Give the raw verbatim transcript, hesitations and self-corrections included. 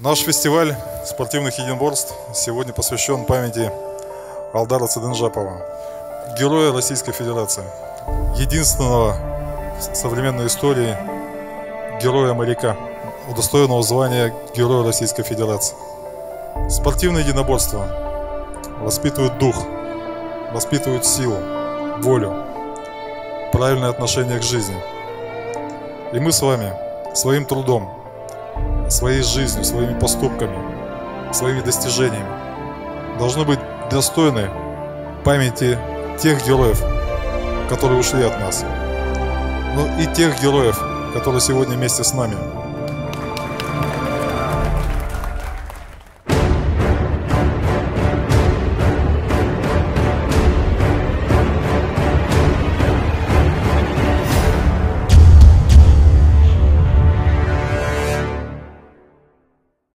Наш фестиваль спортивных единоборств сегодня посвящен памяти Алдара Цыдынжапова, героя Российской Федерации, единственного в современной истории героя-моряка, удостоенного звания Героя Российской Федерации. Спортивные единоборства воспитывают дух, воспитывают силу, волю, правильное отношение к жизни. И мы с вами своим трудом, своей жизнью, своими поступками, своими достижениями должны быть достойны памяти тех героев, которые ушли от нас, но и тех героев, которые сегодня вместе с нами.